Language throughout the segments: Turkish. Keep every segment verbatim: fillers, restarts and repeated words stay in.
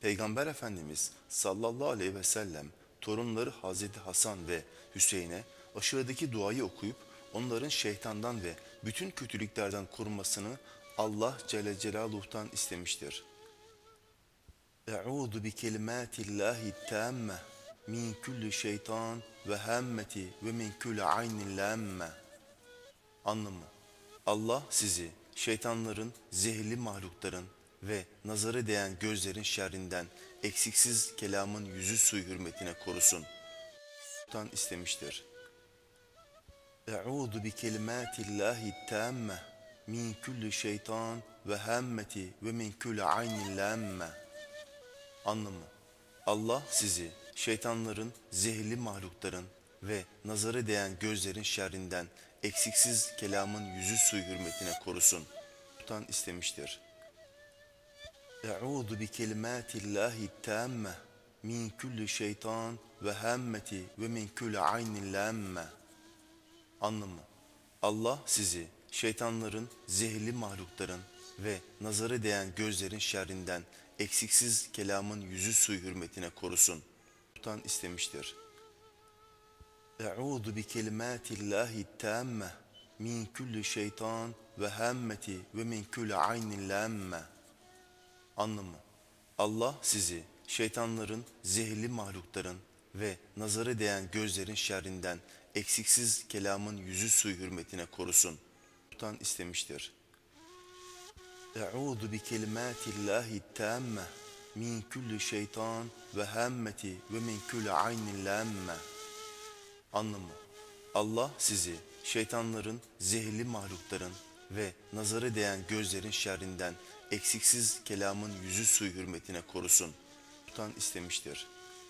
Peygamber Efendimiz sallallahu aleyhi ve sellem torunları Hazreti Hasan ve Hüseyin'e aşağıdaki duayı okuyup onların şeytandan ve bütün kötülüklerden korunmasını Allah Celle Celaluhu'dan istemiştir. Eûzu bi kelimâtillâhi tâmme min kulli şeytan ve hemmeti ve min kulli aynin lemme. Anlamı: Allah sizi şeytanların, zehirli mahlukların ve nazarı değen gözlerin şerrinden eksiksiz kelamın yüzü suyu hürmetine korusun. Tan istemiştir. Eûzu bi kelimâtillâhi tâmme min kulli şeytan ve hemmeti ve min kulli aynin lemme. Anlamı: Allah sizi şeytanların, zehirli mahlukların ve nazarı değen gözlerin şerrinden eksiksiz kelamın yüzü suyu hürmetine korusun. Tan istemiştir. Eûzu bi kelimâtillâhi tâmme min kulli şeytan ve hemmeti ve min kulli aynin lemme. Anlamı: Allah sizi şeytanların, zehirli mahlukların ve nazarı değen gözlerin şerrinden eksiksiz kelamın yüzü suyu hürmetine korusun. Tan istemiştir. Eûzu bi kelimâtillâhi tâmme min kulli şeytan ve hemmeti ve min kulli aynin lemme. Anlamı: Allah sizi şeytanların, zehirli mahlukların ve nazarı değen gözlerin şerrinden eksiksiz kelamın yüzü suyu hürmetine korusun. Tan istemiştir. Eûzu bi kelimâtillâhi tâmme min kulli şeytan ve hemmeti ve min kulli aynin lemme. Anlamı: Allah sizi şeytanların, zehirli mahlukların ve nazarı değen gözlerin şerrinden eksiksiz kelamın yüzü suyu hürmetine korusun. Tan istemiştir.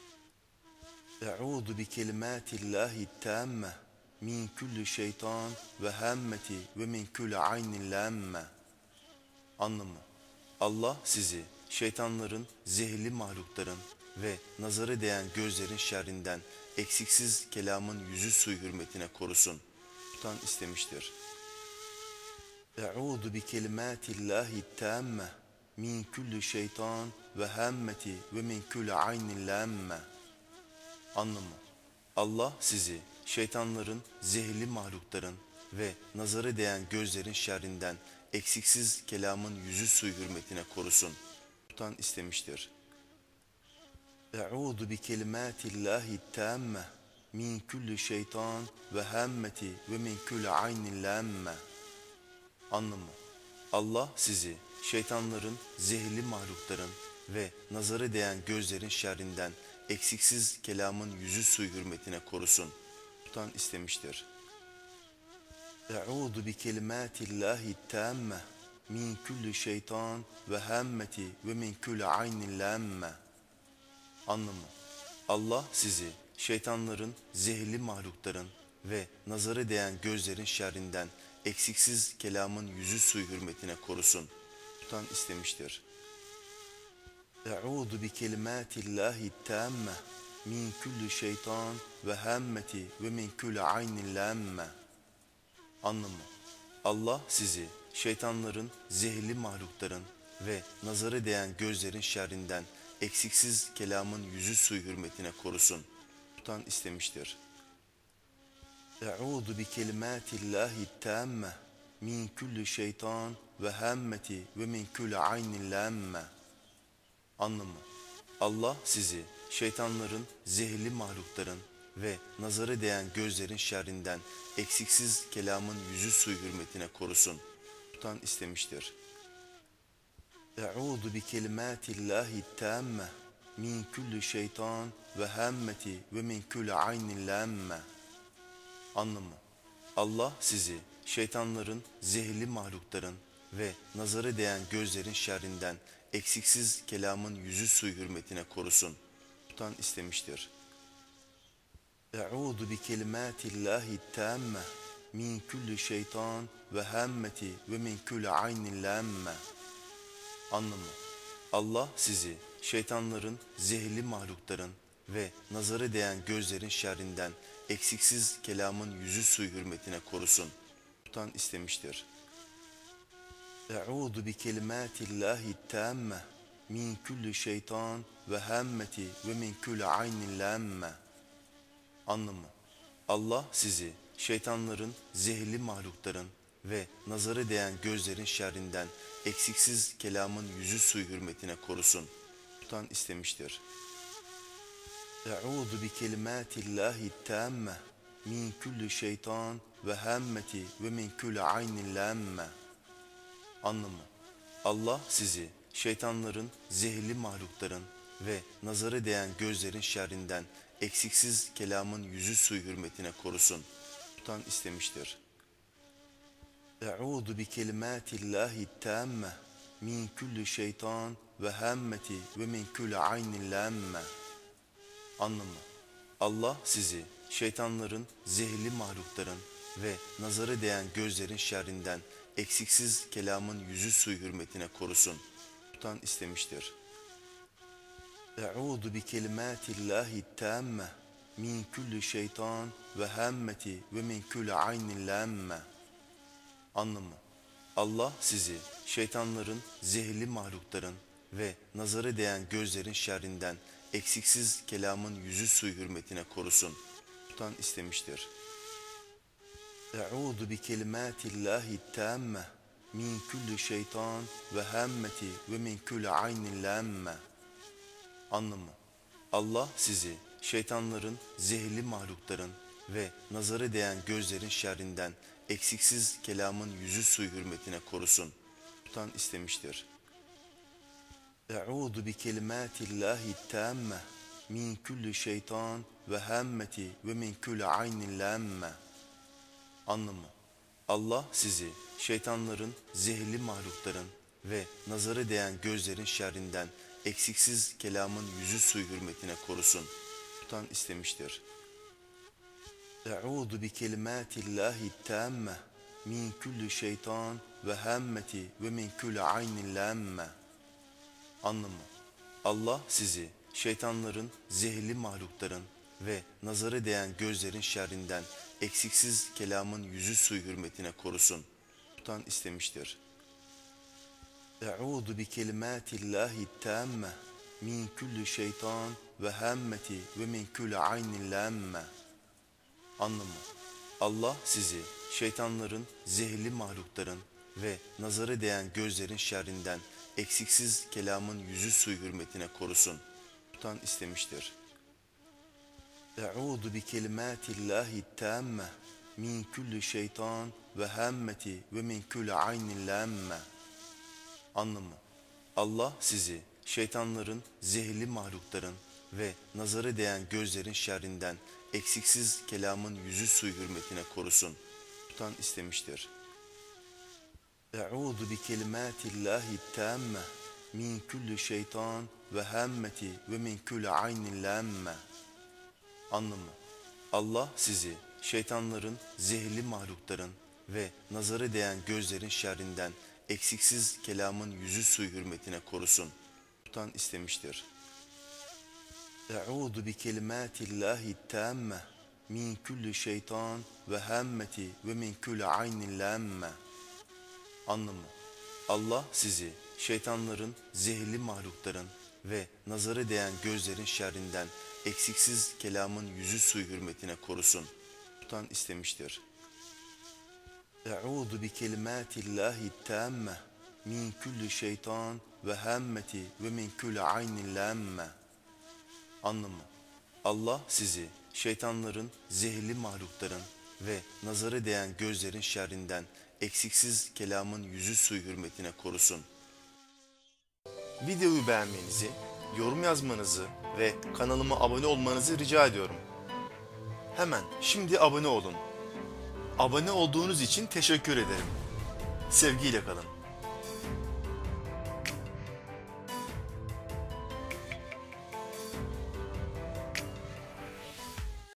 Eûzu bi kelimâtillâhi tâmme min kulli şeytan ve hemmeti ve min kulli aynin lemme. Anlamı: Allah sizi şeytanların, zehirli mahlukların ve nazarı değen gözlerin şerrinden eksiksiz kelamın yüzü suyu hürmetine korusun. Tan istemiştir. Eûzu bi kelimâtillâhi tâmme min kulli şeytan ve hemmeti ve min kulli aynin lemme. Anlamı: Allah sizi şeytanların, zehirli mahlukların ve nazarı değen gözlerin şerrinden eksiksiz kelamın yüzü suyu hürmetine korusun. Tan istemiştir. Eûzu bi kelimâtillâhi tâmme min kulli şeytan ve hemmeti ve min kulli aynin lemme. Anlamı: Allah sizi şeytanların, zehirli mahlukların ve nazarı değen gözlerin şerrinden eksiksiz kelamın yüzü suyu hürmetine korusun. Tan istemiştir. Eûzu bi kelimâtillâhi tâmme min kulli şeytan ve hemmeti ve min kulli aynin lemme. Anlamı: Allah sizi şeytanların, zehirli mahlukların ve nazarı değen gözlerin şerrinden eksiksiz kelamın yüzü suyu hürmetine korusun. Tan istemiştir. Eûzu bi kelimâtillâhi tâmme min kulli şeytan ve hemmeti ve min kulli aynin lemme. Anlamı: Allah sizi şeytanların, zehirli mahlukların ve nazarı değen gözlerin şerrinden eksiksiz kelamın yüzü suyu hürmetine korusun. Tan istemiştir. Eûzu bi kelimâtillâhi tâmme min kulli şeytan ve hemmeti ve min kulli aynin lemme. Anlamı: Allah sizi şeytanların, zehirli mahlukların ve nazarı değen gözlerin şerrinden eksiksiz kelamın yüzü suyu hürmetine korusun. Tan istemiştir. Eûzu bi kelimâtillâhi tâmme min kulli şeytan ve hemmeti ve min kulli aynin lemme. Anlamı: Allah sizi şeytanların, zehirli mahlukların ve nazarı değen gözlerin şerrinden eksiksiz kelamın yüzü suyu hürmetine korusun. Tan istemiştir. Eûzu bi kelimâtillâhi tâmme min kulli şeytan ve hemmeti ve min kulli aynin lemme. Anlamı: Allah sizi şeytanların, zehirli mahlukların ve nazarı değen gözlerin şerrinden eksiksiz kelamın yüzü suyu hürmetine korusun. Tan istemiştir. Eûzu bi kelimâtillâhi tâmme min kulli şeytan ve hemmeti ve min kulli aynin lemme. Anlamı: Allah sizi şeytanların, zehirli mahlukların ve nazarı değen gözlerin şerrinden eksiksiz kelamın yüzü suyu hürmetine korusun. Tutan istemiştir. Eûzu bi kelimâtillâhi tâmme min kulli şeytan ve hemmeti ve min kulli aynin lemme. Anlamı: Allah sizi şeytanların, zehirli mahlukların ve nazarı değen gözlerin şerrinden eksiksiz kelamın yüzü suyu hürmetine korusun. Tutan istemiştir. Eûzu bi kelimâtillâhi tâmme min kulli şeytan ve hemmeti ve min kulli aynin lemme. Anlamı: Allah sizi şeytanların, zehirli mahlukların ve nazarı değen gözlerin şerrinden eksiksiz kelamın yüzü suyu hürmetine korusun. Tutan istemiştir. Eûzu bi kelimâtillâhi tâmme min kulli şeytan ve hemmeti ve min kulli aynin lemme. Anlamı: Allah sizi şeytanların, zehirli mahlukların ve nazarı değen gözlerin şerrinden eksiksiz kelamın yüzü suyu hürmetine korusun. Tutan istemiştir. Eûzu bi kelimâtillâhi tâmme min kulli şeytan ve hemmeti ve min kulli aynin lemme. Anlamı: Allah sizi şeytanların, zehirli mahlukların ve nazarı değen gözlerin şerrinden eksiksiz kelamın yüzü suyu hürmetine korusun. Tutan istemiştir. Eûzu bi kelimâtillâhi tâmme min kulli şeytan ve hemmeti ve min kulli aynin lemme. Anlamı: Allah sizi şeytanların, zehirli mahlukların ve nazarı değen gözlerin şerrinden eksiksiz kelamın yüzü suyu hürmetine korusun. Tutan istemiştir. Eûzu bi kelimâtillâhi tâmme min kulli şeytan ve hemmeti ve min kulli aynin lemme. Anlamı: Allah sizi şeytanların, zehirli mahlukların ve nazarı değen gözlerin şerrinden eksiksiz kelamın yüzü suyu hürmetine korusun. Tutan istemiştir. Eûzu bi kelimâtillâhi tâmme min kulli şeytan ve hemmeti ve min kulli aynin lemme. Anlamı: Allah sizi şeytanların, zehirli mahlukların ve nazarı değen gözlerin şerrinden eksiksiz kelamın yüzü suyu hürmetine korusun. Tutan istemiştir. Eûzu bi kelimâtillâhi tâmme min kulli şeytan ve hemmeti ve min kulli aynin lemme. Anlamı: Allah sizi şeytanların, zehirli mahlukların ve nazarı değen gözlerin şerrinden eksiksiz kelamın yüzü suyu hürmetine korusun. Tutan istemiştir. Eûzu bi kelimâtillâhi tâmme min kulli şeytan ve hemmeti ve min kulli aynin lemme. Anlamı: Allah sizi şeytanların, zehirli mahlukların ve nazarı değen gözlerin şerrinden eksiksiz kelamın yüzü suyu hürmetine korusun. Tutan istemiştir. Eûzu bi kelimâtillâhi tâmme min kulli şeytan ve hemmeti ve min kulli aynin lemme. Anlamı: Allah sizi şeytanların, zehirli mahlukların ve nazarı değen gözlerin şerrinden eksiksiz kelamın yüzü suyu hürmetine korusun. Tutan istemiştir. Eûzu bi kelimâtillâhi tâmme min kulli şeytan ve hemmeti ve min kulli aynin lemme. Anlamı: Allah sizi şeytanların, zehirli mahlukların ve nazarı değen gözlerin şerrinden eksiksiz kelamın yüzü suyu hürmetine korusun. Videoyu beğenmenizi, yorum yazmanızı ve kanalıma abone olmanızı rica ediyorum. Hemen şimdi abone olun. Abone olduğunuz için teşekkür ederim. Sevgiyle kalın.